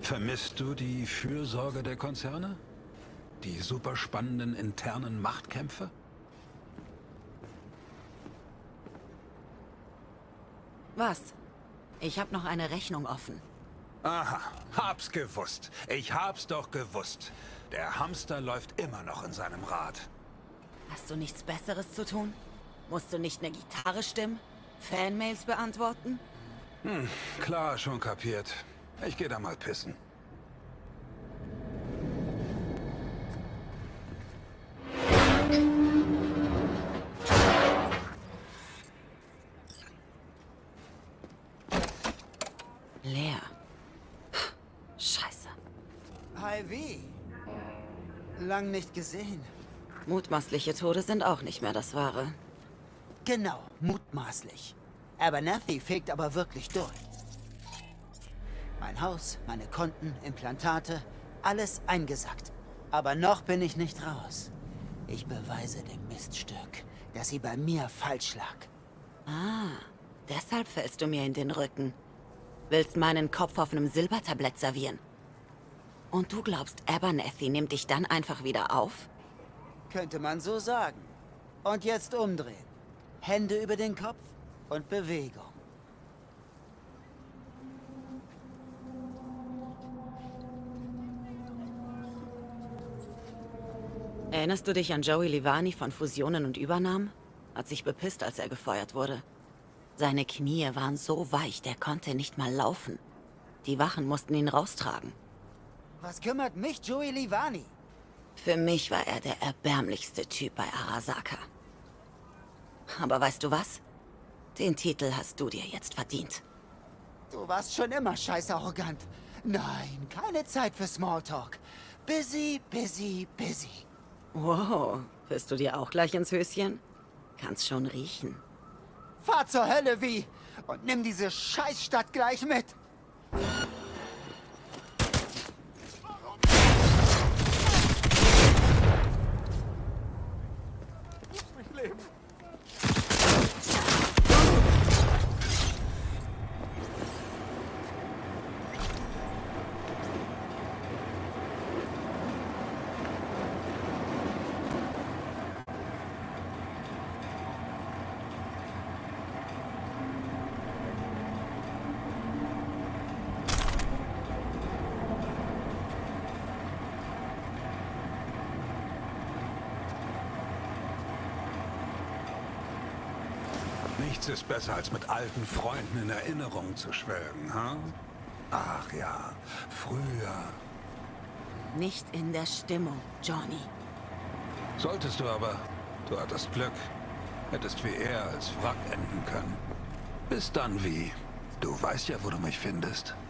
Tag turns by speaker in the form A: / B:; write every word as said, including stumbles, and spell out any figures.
A: Vermisst du die Fürsorge der Konzerne? Die superspannenden internen Machtkämpfe?
B: Was? Ich habe noch eine Rechnung offen.
A: Aha, hab's gewusst. Ich hab's doch gewusst. Der Hamster läuft immer noch in seinem Rad.
B: Hast du nichts Besseres zu tun? Musst du nicht eine Gitarre stimmen? Fanmails beantworten?
A: Hm, klar, schon kapiert. Ich geh da mal pissen.
B: Leer. Scheiße.
C: Hi, wie? Lang nicht gesehen.
B: Mutmaßliche Tode sind auch nicht mehr das Wahre.
C: Genau, mutmaßlich. Abernathy fegt aber wirklich durch. Mein Haus, meine Konten, Implantate, alles eingesackt. Aber noch bin ich nicht raus. Ich beweise dem Miststück, dass sie bei mir falsch lag.
B: Ah, deshalb fällst du mir in den Rücken. Willst meinen Kopf auf einem Silbertablett servieren. Und du glaubst, Abernathy nimmt dich dann einfach wieder auf?
C: Könnte man so sagen. Und jetzt umdrehen. Hände über den Kopf und Bewegung.
B: Erinnerst du dich an Joey Livani von Fusionen und Übernahmen? Hat sich bepisst, als er gefeuert wurde. Seine Knie waren so weich, der konnte nicht mal laufen. Die Wachen mussten ihn raustragen.
C: Was kümmert mich Joey Livani?
B: Für mich war er der erbärmlichste Typ bei Arasaka. Aber weißt du was? Den Titel hast du dir jetzt verdient.
C: Du warst schon immer scheiß arrogant. Nein, keine Zeit für Smalltalk. Busy, busy, busy.
B: Wow, führst du dir auch gleich ins Höschen? Kannst schon riechen.
C: Fahr zur Hölle, wie? Und nimm diese Scheißstadt gleich mit.
A: Nichts ist besser, als mit alten Freunden in Erinnerungen zu schwelgen, ha? Ach ja, früher.
B: Nicht in der Stimmung, Johnny.
A: Solltest du aber. Du hattest Glück. Hättest wie er als Wrack enden können. Bis dann, wie. Du weißt ja, wo du mich findest.